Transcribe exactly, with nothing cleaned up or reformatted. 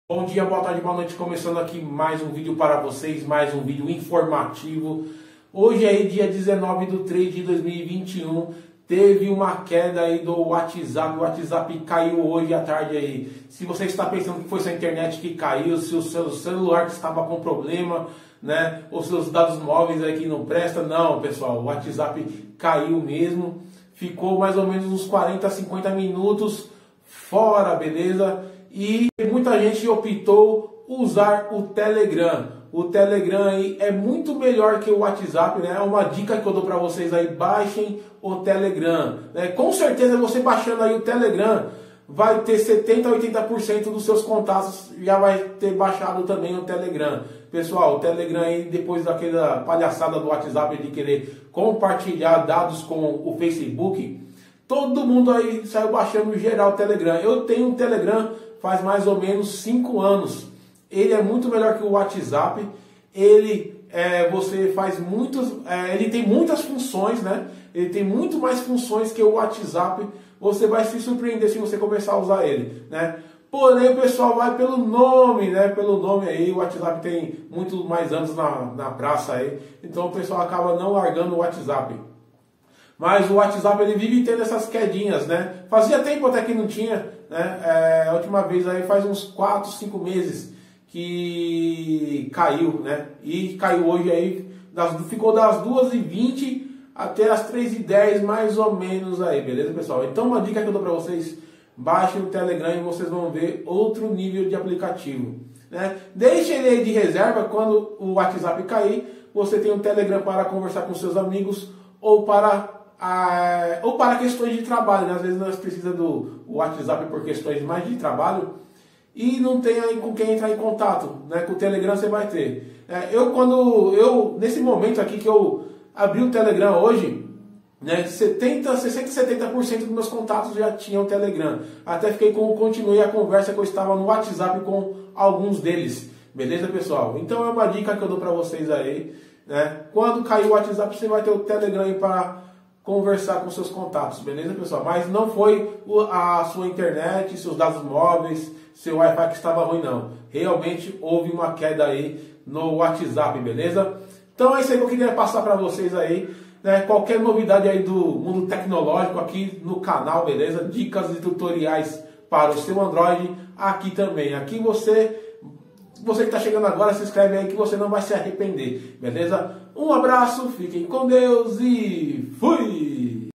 Bom dia, boa tarde, boa noite, começando aqui mais um vídeo para vocês, mais um vídeo informativo. Hoje aí, dia dezenove de três de dois mil e vinte e um, teve uma queda aí do WhatsApp, o WhatsApp caiu hoje à tarde aí. Se você está pensando que foi sua internet que caiu, se o seu celular que estava com problema, né, ou seus dados móveis aí que não presta, não pessoal, o WhatsApp caiu mesmo, ficou mais ou menos uns quarenta, cinquenta minutos fora, beleza? E muita gente optou usar o Telegram. O Telegram aí é muito melhor que o WhatsApp, né? É uma dica que eu dou para vocês aí, baixem o Telegram, né? Com certeza você baixando aí o Telegram vai ter setenta a oitenta por cento dos seus contatos já vai ter baixado também o Telegram. Pessoal, o Telegram aí, depois daquela palhaçada do WhatsApp de querer compartilhar dados com o Facebook, todo mundo aí saiu baixando geral o Telegram. Eu tenho um Telegram faz mais ou menos cinco anos. Ele é muito melhor que o WhatsApp. Ele, é, você faz muitos, é, ele tem muitas funções, né? Ele tem muito mais funções que o WhatsApp. Você vai se surpreender se você começar a usar ele, né? Porém, o pessoal vai pelo nome, né? Pelo nome aí, o WhatsApp tem muito mais anos na, na praça aí. Então o pessoal acaba não largando o WhatsApp. Mas o WhatsApp ele vive tendo essas quedinhas, né? Fazia tempo até que não tinha, né? É, a última vez aí faz uns quatro, cinco meses que caiu, né? E caiu hoje aí, das, ficou das duas e vinte até as três e dez mais ou menos aí, beleza pessoal? Então uma dica que eu dou para vocês, baixem o Telegram e vocês vão ver outro nível de aplicativo, né? Deixe ele aí de reserva, quando o WhatsApp cair, você tem o Telegram para conversar com seus amigos ou para Ah, ou para questões de trabalho, né? Às vezes nós precisamos do WhatsApp por questões mais de trabalho e não tem aí com quem entrar em contato, né? Com o Telegram você vai ter. É, eu quando eu nesse momento aqui que eu abri o Telegram hoje, né? setenta, sessenta, setenta por cento dos meus contatos já tinham o Telegram. Até fiquei com continuei a conversa que eu estava no WhatsApp com alguns deles, beleza pessoal? Então é uma dica que eu dou para vocês aí, né? Quando cair o WhatsApp você vai ter o Telegram aí para conversar com seus contatos, beleza pessoal? Mas não foi a sua internet, seus dados móveis, seu Wi-Fi que estava ruim não. Realmente houve uma queda aí no WhatsApp, beleza? Então é isso aí que eu queria passar para vocês aí, né? Qualquer novidade aí do mundo tecnológico aqui no canal, beleza? Dicas e tutoriais para o seu Android aqui também. Aqui você... Você que está chegando agora, se inscreve aí que você não vai se arrepender, beleza? Um abraço, fiquem com Deus e fui!